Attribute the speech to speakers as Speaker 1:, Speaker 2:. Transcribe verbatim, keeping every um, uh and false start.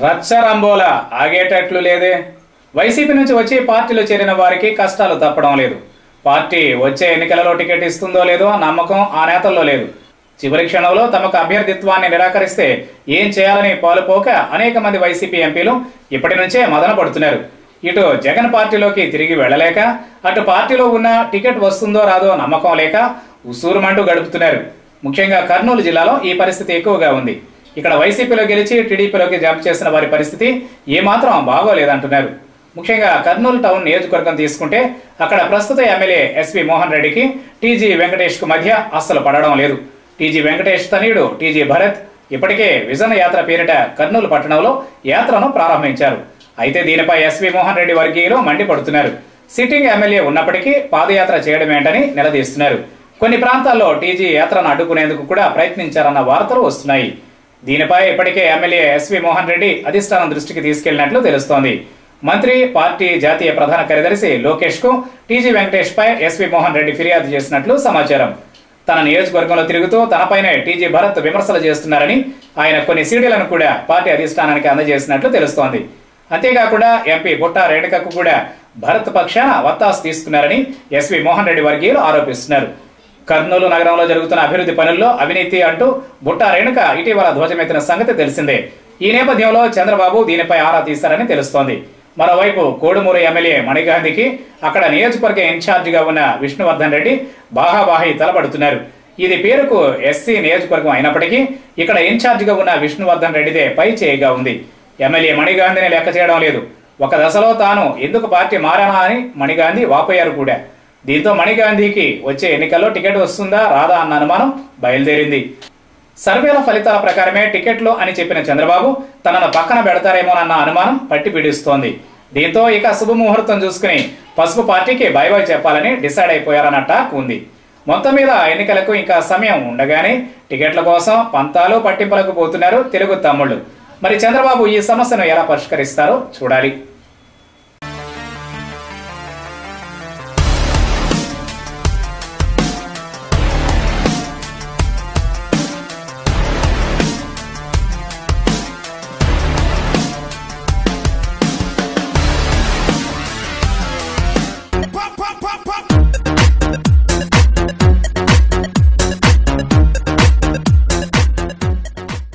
Speaker 1: రచ్చరంబోలా ఆగేటట్లు లేదే. వైసీపీ నుంచి వచ్చి పార్టీలో చేరిన వారికి కష్టాలు తప్పడం లేదు. పార్టీ వచ్చే ఎన్నికలలో టికెట్ ఇస్తుందో లేదో నమ్మకం ఆ నేతల్లో లేదు. చివరి క్షణంలో తమకు అభ్యర్థిత్వాన్ని నిరాకరిస్తే ఏం చేయాలని పాలుపోక అనేక మంది వైసీపీ ఎంపీలు ఇప్పటి నుంచే మదన పడుతున్నారు. ఇటు జగన్ పార్టీలోకి తిరిగి వెళ్లలేక, అటు పార్టీలో ఉన్న టికెట్ వస్తుందో రాదో నమ్మకం లేక ఉసూరుమంటూ గడుపుతున్నారు. ముఖ్యంగా కర్నూలు జిల్లాలో ఈ పరిస్థితి ఎక్కువగా ఉంది. ఇక్కడ వైసీపీలో గెలిచి టీడీపీలోకి జంప్ చేసిన వారి పరిస్థితి ఏమాత్రం బాగోలేదంటున్నారు. ముఖ్యంగా కర్నూలు టౌన్ నియోజకవర్గం తీసుకుంటే అక్కడ ప్రస్తుత ఎమ్మెల్యే ఎస్వి మోహన్ రెడ్డికి టీజీ వెంకటేష్ కు మధ్య అస్సలు పడడం లేదు. టీజీ వెంకటేష్ తనయుడు టీజీ భరత్ ఇప్పటికే విజన్ యాత్ర పేరిట కర్నూలు పట్టణంలో యాత్రను ప్రారంభించారు. అయితే దీనిపై ఎస్వి మోహన్ రెడ్డి వర్గీయులు మండిపడుతున్నారు. సిట్టింగ్ ఎమ్మెల్యే ఉన్నప్పటికీ పాదయాత్ర చేయడమేంటని నిలదీస్తున్నారు. కొన్ని ప్రాంతాల్లో టీజీ యాత్రను అడ్డుకునేందుకు కూడా ప్రయత్నించారన్న వార్తలు వస్తున్నాయి. దీనిపై ఇప్పటికే ఎమ్మెల్యే ఎస్వి మోహన్ రెడ్డి అధిష్టానం దృష్టికి తీసుకెళ్లినట్లు తెలుస్తోంది. మంత్రి, పార్టీ జాతీయ ప్రధాన కార్యదర్శి లోకేష్ కు టీజీ వెంకటేష్ పై ఎస్వి మోహన్ రెడ్డి ఫిర్యాదు చేసినట్లు సమాచారం. తన నియోజకవర్గంలో తిరుగుతూ తనపైనే టీజీ భరత్ విమర్శలు చేస్తున్నారని ఆయన కొన్ని సీడీలను కూడా పార్టీ అధిష్టానానికి అందజేసినట్లు తెలుస్తోంది. అంతేకాకుండా ఎంపీ బుట్టా రేణుకకు కూడా భరత్ పక్షాన వత్తాసు తీసుకున్నారని ఎస్వి మోహన్ రెడ్డి వర్గీయులు ఆరోపిస్తున్నారు. కర్నూలు నగరంలో జరుగుతున్న అభివృద్ధి పనుల్లో అవినీతి అంటూ బుట్టా రేణుక ఇటీవల ధ్వజమెత్తిన సంగతి తెలిసిందే. ఈ నేపథ్యంలో చంద్రబాబు దీనిపై ఆరా తీశారని తెలుస్తోంది. మరోవైపు కోడుమూరు ఎమ్మెల్యే మణిగాంధీకి అక్కడ నియోజకవర్గ ఇన్ఛార్జిగా ఉన్న విష్ణువర్ధన్ రెడ్డి బాహాబాహి తలపడుతున్నారు. ఇది పేరుకు ఎస్సీ నియోజకవర్గం అయినప్పటికీ ఇక్కడ ఇన్ఛార్జిగా ఉన్న విష్ణువర్ధన్ రెడ్డిదే పై చేయిగా ఉంది. ఎమ్మెల్యే మణిగాంధీని లెక్క చేయడం లేదు. ఒక దశలో తాను ఎందుకు పార్టీ మారానా అని మణిగాంధీ వాపోయారు కూడా. దీంతో మణిగాంధీకి వచ్చే ఎన్నికల్లో టికెట్ వస్తుందా రాదా అన్న అనుమానం బయలుదేరింది. సర్వేల ఫలితాల ప్రకారమే టికెట్లు అని చెప్పిన చంద్రబాబు తనను పక్కన పెడతారేమోనన్న అనుమానం పట్టి పీడిస్తోంది. దీంతో ఇక శుభముహూర్తం చూసుకుని పసుపు పార్టీకి బై బై చెప్పాలని డిసైడ్ అయిపోయారన్న టాక్ ఉంది. మొత్తం మీద ఎన్నికలకు ఇంకా సమయం ఉండగానే టికెట్ల కోసం పంతాలు పట్టింపులకు పోతున్నారు తెలుగు తమ్ముళ్ళు. మరి చంద్రబాబు ఈ సమస్యను ఎలా పరిష్కరిస్తారో చూడాలి.